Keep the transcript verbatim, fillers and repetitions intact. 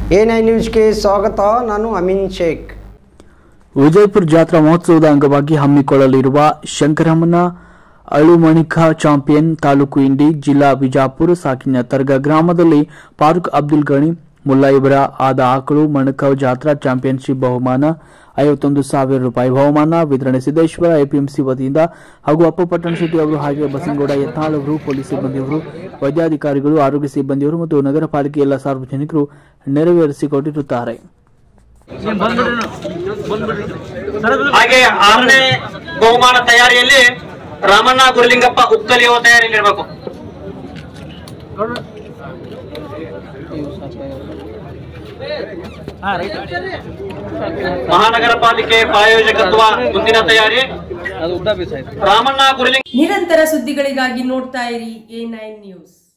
A nine ನ್ಯೂಸ್ಗೆ ಸ್ವಾಗತ. ನಾನು ಅಮೀನ್ ಶೇಖ್. ವಿಜಯಪುರ ಜಾತ್ರಾ ಮಹೋತ್ಸವದ ಅಂಗವಾಗಿ ಹಮ್ಮಿಕೊಳ್ಳಲಿರುವ ಶಂಕರಮ್ಮನ ಅಳುಮಣಿಖ ಚಾಂಪಿಯನ್ ತಾಲೂಕು ಇಂಡಿ ಜಿಲ್ಲಾ ಬಿಜಾಪುರ ಸಾಕಿನ ತರ್ಗ ಗ್ರಾಮದಲ್ಲಿ ಫಾರೂಕ್ ಅಬ್ದುಲ್ ಗಣಿ ಮುಲ್ಲಾ ಇವರ ಆದ ಆಕಳು ಮಣಕ ಜಾತ್ರಾ ಚಾಂಪಿಯನ್ಶಿಪ್ ಬಹುಮಾನ ಐವತ್ತೊಂದು ಸಾವಿರ ರೂಪಾಯಿ ಬಹುಮಾನ ವಿತರಣೆ ಸಿದ್ದೇಶ್ವರ ಎಪಿಎಂಸಿ ವತಿಯಿಂದ ಹಾಗೂ ಅಪ್ಪಪಟ್ಟಣ ಶೆಟ್ಟಿ ಅವರು ಹಾಗೆ ಬಸನಗೌಡ ಯತ್ನಾಳ್ ಅವರು ಪೊಲೀಸ್ ಸಿಬ್ಬಂದಿಯವರು ವೈದ್ಯಾಧಿಕಾರಿಗಳು ಆರೋಗ್ಯ ಸಿಬ್ಬಂದಿಯವರು ಮತ್ತು ನಗರ ಪಾಲಿಕೆ ಎಲ್ಲ ಸಾರ್ವಜನಿಕರು ನೆರವೇರಿಸಿಕೊಟ್ಟಿರುತ್ತಾರೆ. ಹಾಗೆ ಆರನೇ ಬಹುಮಾನ ತಯಾರಿಯಲ್ಲಿ ರಾಮಣ್ಣ ಗುರುಲಿಂಗಪ್ಪ ಉತ್ತಲಿಯುವ ತಯಾರಿಯಲ್ಲಿರಬೇಕು. ಮಹಾನಗರ ಪಾಲಿಕೆ ಪ್ರಾಯೋಜಕತ್ವ ಮುಂದಿನ ತಯಾರಿ ರಾಮಣ್ಣ ಗುರುಲಿಂಗ. ನಿರಂತರ ಸುದ್ದಿಗಳಿಗಾಗಿ ನೋಡ್ತಾ ಇರಿ ಎ ನೈನ್ ನ್ಯೂಸ್.